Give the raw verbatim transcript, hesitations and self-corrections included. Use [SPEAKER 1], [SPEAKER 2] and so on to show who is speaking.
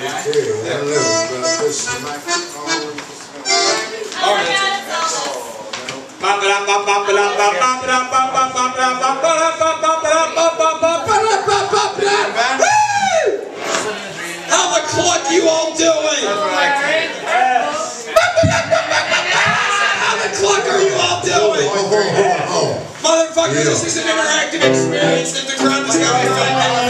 [SPEAKER 1] How the cluck you all doing? How the cluck are you all doing? Motherfucker, this is an interactive experience that the crowd is going to